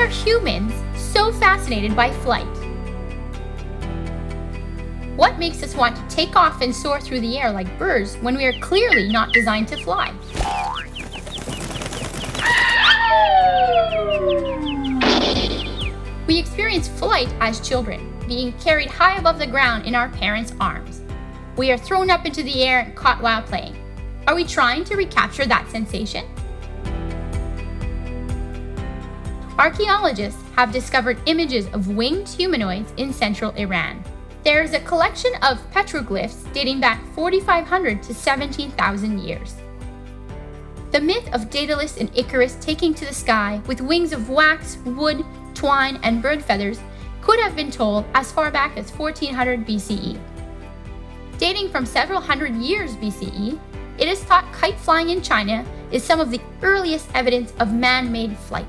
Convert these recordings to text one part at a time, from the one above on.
are humans so fascinated by flight? What makes us want to take off and soar through the air like birds when we are clearly not designed to fly? We experience flight as children, being carried high above the ground in our parents' arms. We are thrown up into the air and caught while playing. Are we trying to recapture that sensation? Archaeologists have discovered images of winged humanoids in central Iran. There is a collection of petroglyphs dating back 4,500 to 17,000 years. The myth of Daedalus and Icarus taking to the sky with wings of wax, wood, twine, and bird feathers could have been told as far back as 1400 BCE. Dating from several hundred years BCE, it is thought kite flying in China is some of the earliest evidence of man-made flight.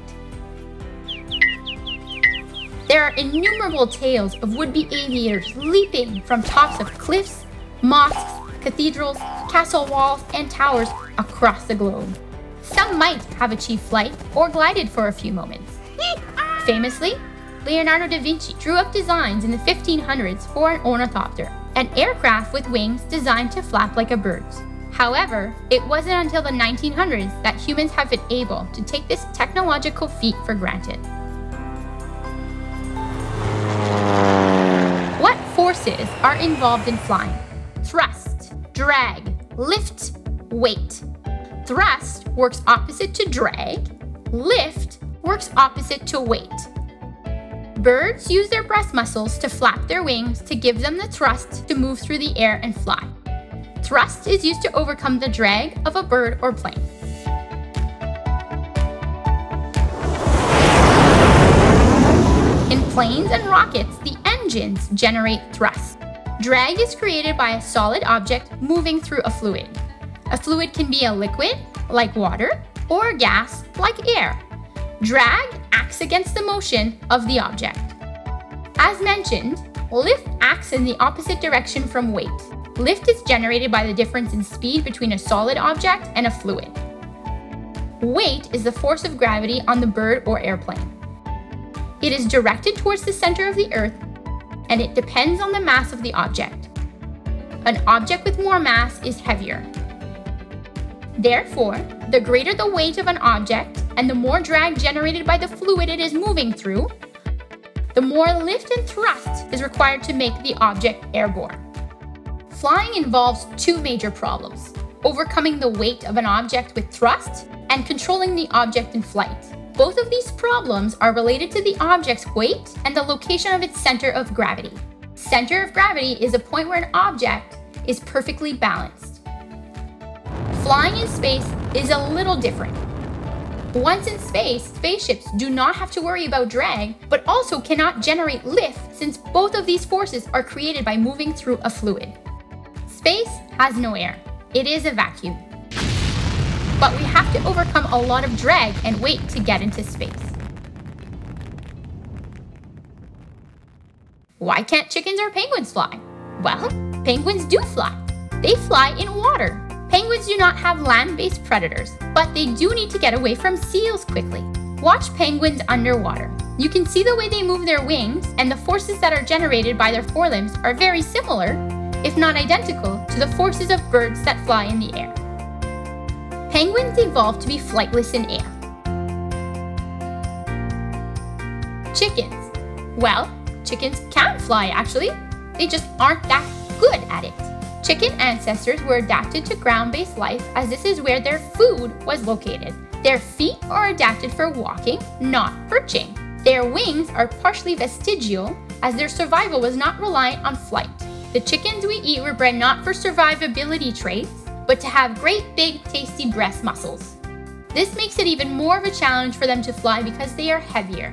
There are innumerable tales of would-be aviators leaping from tops of cliffs, mosques, cathedrals, castle walls, and towers across the globe. Some might have achieved flight or glided for a few moments. Famously, Leonardo da Vinci drew up designs in the 1500s for an ornithopter, an aircraft with wings designed to flap like a bird's. However, it wasn't until the 1900s that humans have been able to take this technological feat for granted. What forces are involved in flying? Thrust, drag, lift, weight. Thrust works opposite to drag. Lift works opposite to weight. Birds use their breast muscles to flap their wings to give them the thrust to move through the air and fly. Thrust is used to overcome the drag of a bird or plane. In planes and rockets, the engines generate thrust. Drag is created by a solid object moving through a fluid. A fluid can be a liquid, like water, or a gas, like air. Drag acts against the motion of the object. As mentioned, lift acts in the opposite direction from weight. Lift is generated by the difference in speed between a solid object and a fluid. Weight is the force of gravity on the bird or airplane. It is directed towards the center of the Earth, and it depends on the mass of the object. An object with more mass is heavier. Therefore, the greater the weight of an object and the more drag generated by the fluid it is moving through, the more lift and thrust is required to make the object airborne. Flying involves two major problems: overcoming the weight of an object with thrust and controlling the object in flight. Both of these problems are related to the object's weight and the location of its center of gravity. Center of gravity is a point where an object is perfectly balanced. Flying in space is a little different. Once in space, spaceships do not have to worry about drag, but also cannot generate lift since both of these forces are created by moving through a fluid. Space has no air. It is a vacuum. But we have to overcome a lot of drag and weight to get into space. Why can't chickens or penguins fly? Well, penguins do fly. They fly in water. Penguins do not have land-based predators, but they do need to get away from seals quickly. Watch penguins underwater. You can see the way they move their wings, and the forces that are generated by their forelimbs are very similar, if not identical, to the forces of birds that fly in the air. Penguins evolved to be flightless in air. Chickens. Well, chickens can fly actually. They just aren't that good at it. Chicken ancestors were adapted to ground-based life as this is where their food was located. Their feet are adapted for walking, not perching. Their wings are partially vestigial as their survival was not reliant on flight. The chickens we eat were bred not for survivability traits, but to have great big tasty breast muscles. This makes it even more of a challenge for them to fly because they are heavier.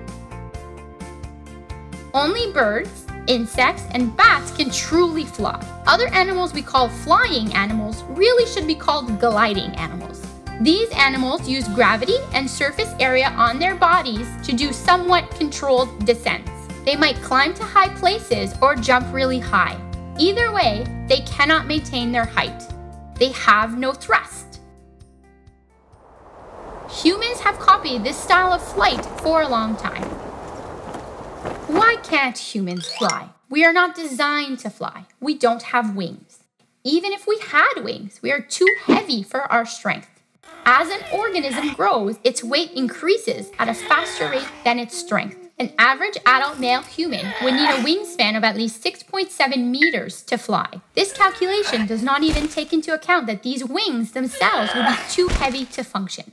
Only birds, insects, and bats can truly fly. Other animals we call flying animals really should be called gliding animals. These animals use gravity and surface area on their bodies to do somewhat controlled descents. They might climb to high places or jump really high. Either way, they cannot maintain their height. They have no thrust. Humans have copied this style of flight for a long time. Why can't humans fly? We are not designed to fly. We don't have wings. Even if we had wings, we are too heavy for our strength. As an organism grows, its weight increases at a faster rate than its strength. An average adult male human would need a wingspan of at least 6.7 meters to fly. This calculation does not even take into account that these wings themselves would be too heavy to function.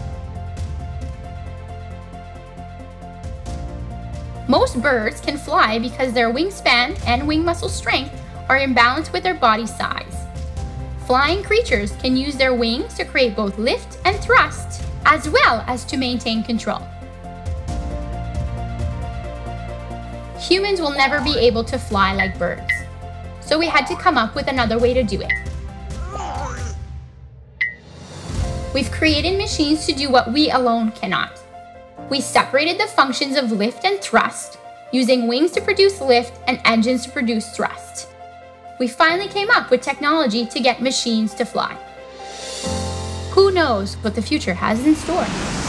Most birds can fly because their wingspan and wing muscle strength are in balance with their body size. Flying creatures can use their wings to create both lift and thrust, as well as to maintain control. Humans will never be able to fly like birds, so we had to come up with another way to do it. We've created machines to do what we alone cannot. We separated the functions of lift and thrust, using wings to produce lift and engines to produce thrust. We finally came up with technology to get machines to fly. Who knows what the future has in store?